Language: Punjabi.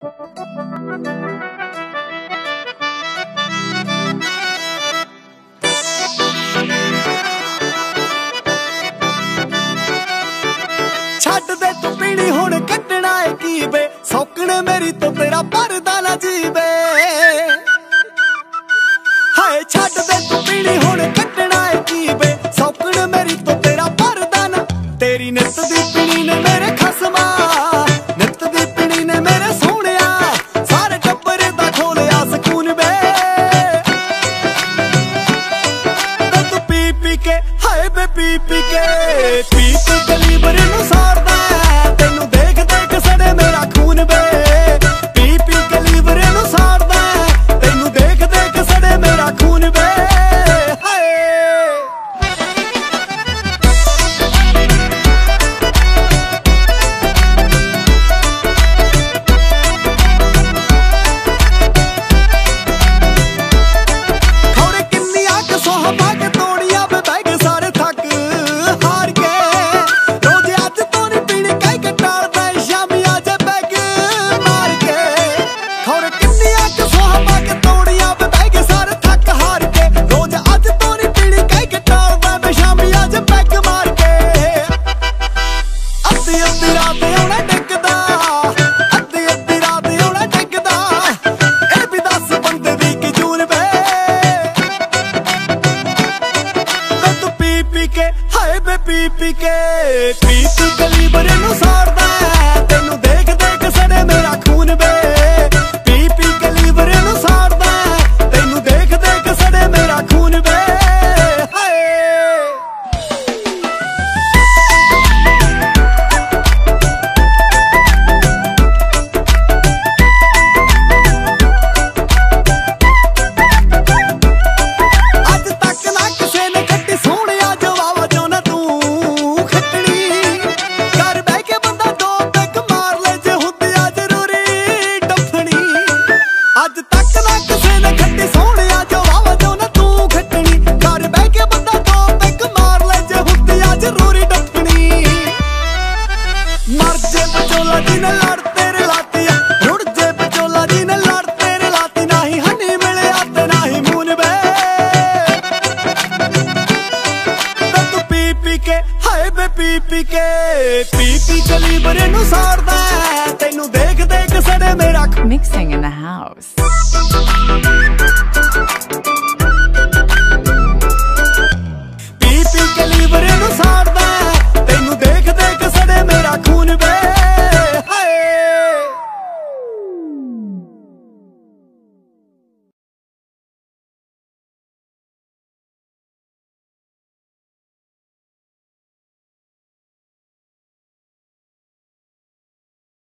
ਛੱਡ ਦੇ ਤੂੰ ਪੀਣੀ ਹੁਣ ਕੱਢਣਾ ਏ ਕੀ ਵੇ, ਸੌਕਣੇ ਮੇਰੀ ਤੋਂ ਤੇਰਾ ਪਰਦਾ ਨਾ ਜੀਵੇ। ਹਾਏ ਛੱਡ ਦੇ ਤੂੰ ਪੀਣੀ ਹੁਣ ਕੱਢਣਾ ਏ ਕੀ ਵੇ, ਸੌਕਣੇ ਮੇਰੀ ਤੋਂ ਤੇਰਾ ਪਰਦਾ ਨਾ। ਤੇਰੀ ਨਿੱਤ ਦੀ ਪੀਣੀ ਨੇ ਮੇਰੇ ਖਸਮਾ, ਨਿੱਤ ਦੀ ਪੀਣੀ ਨੇ ਮੇਰੇ ਸੋਹਣਿਆ, ਸਾਰੇ ਟੱਬਰ ਦਾ ਖੋਲਿਆ ਸਕੂਨ ਵੇ। ਤੂੰ ਪੀ ਪੀ ਕੇ ਹਾਏ ਵੇ ਪੀ ਪੀ ਕੇ, ਪੀ ਪੀ ਕਲੀਬਰ ਨੂੰ ਸਾੜਦਾ, ਤੈਨੂੰ ਦੇਖ ਦੇਖ ਸੜੇ ਮੇਰਾ ਖੂਨ ਵੇ। ਪੀ ਪੀ ਕਲੀਬਰ ਨੂੰ ਸਾੜਦਾ, ਤੈਨੂੰ ਦੇਖ ਦੇਖ ਸੜੇ ਮੇਰਾ ਖੂਨ ਵੇ। ਖੌਰੇ ਕਿੰਨੀਆਂ ਕੁ ਸੋਹਬਾ ਕੇ ਤੋੜੀਆਂ ਵੇ ਬਹਿ ਗਏ ਸਾਰੇ ਥੱਕ ਹਾਰ ਕੇ। ਰੋਜ਼ ਅੱਜ ਤੋਂ ਨੀ ਪੀਣੀ ਕਹਿ ਕੇ ਟਾਲਦਾ, ਸ਼ਾਮੀ ਆ ਜੇ ਬੈਗ ਮਾਰ ਕੇ। ਖੌਰੇ ਕਿੰਨੀਆਂ ਕੁ ਸੋਹਬਾ ਕੇ ਤੋੜੀਆਂ ਵੇ ਬਹਿ ਗਏ ਸਾਰੇ ਥੱਕ ਹਾਰ ਕੇ। ਰੋਜ਼ ਅੱਜ ਤੋਂ ਨੀ ਪੀਣੀ ਕਹਿ ਕੇ ਟਾਲਦਾ, ਵੇ ਸ਼ਾਮੀ ਆ ਜੇ ਬੈਗ ਮਾਰ ਕੇ। ਅੱਧੀ ਅੱਧੀ ਰਾਤ ਆਉਣਾ ਡਿੱਗਦਾ, ਅੱਧੀ ਅੱਧੀ ਰਾਤ ਆਉਣਾ ਡਿੱਗਦਾ, ਇਹ ਵੀ ਦੱਸ ਬੰਦੇ ਦੀ ਕੀ ਜੂਨ ਵੇ। ਤੂੰ ਪੀ ਪੀ ਕੇ ਹਾਏ ਵੇ ਪੀ ਪੀ ਕੇ, ਪੀ ਪੀ ਕਲੀਬਰ ਨੂੰ ਸਾੜਦਾ, ਤੈਨੂੰ ਦੇਖ ਦੇਖ ਸੜੇ ਮੇਰਾ ਖੂਨ ਵੇ। ਪੀ ਪੀ ਕਲੀਬਰ ਨੂੰ ਸਾੜਦਾ, ਤੈਨੂੰ ਦੇਖ ਦੇਖ ਸੜੇ ਮੇਰਾ ਖੂਨ ਵੇ। ਹਾਏ ਅੱਜ ਤੱਕ ਨਾ ਕਿਸੇ ਨੇ ਖੱਟੀ ਸੋਹਣਿਆ ਜਵਾਬ ਜੋ ਨਾ ਤੂੰ ਖੱਟਣੀ। ਘਰ ਬਹਿ ਕੇ ਬੰਦਾ ਦੋ ਪੈਗ ਮਾਰ ਲੈ ਜੇ ਹੁੰਦੀ ਆ ਜ਼ਰੂਰੀ ਡੱਫਣੀ। ਅੱਜ ਤੱਕ ਨਾ ਕਿਸੇ ਨੇ ਖੱਟੀ ਸੋਹਣਿਆ ਜਵਾਬ ਜੋ ਨਾ ਤੂੰ ਖੱਟਣੀ। ਘਰ ਬਹਿ ਕੇ ਬੰਦਾ ਦੋ ਪੈਗ ਮਾਰ ਲੈ ਜੇ ਹੁੰਦੀ ਆ ਜ਼ਰੂਰੀ ਡੱਫਣੀ। ਮਰ ਜੇ ਬਚੋਲਾ ਜੀ ਨੇ ਲੜ ਤੇਰੇ ਲਾਤੀ, ਰੁੜ ਜੇ ਬਚੋਲਾ ਜੀ ਨੇ ਲੜ ਤੇਰੇ ਲਾਤੀ, ਨਾਹੀਂ ਹਨੀ ਮਿਲਿਆ ਤੇ ਨਾਹੀਂ ਮੂਨ ਵੇ। ਤੂੰ ਪੀ ਪੀ ਕੇ ਹਾਏ ਵੇ ਪੀ ਪੀ ਕੇ, ਪੀ ਪੀ ਕਲੀਬਰ ਨੂੰ ਸਾੜਦਾ, ਤੈਨੂੰ ਦੇਖ ਦੇਖ ਸੜੇ ਮੇਰਾ Mixing in the house.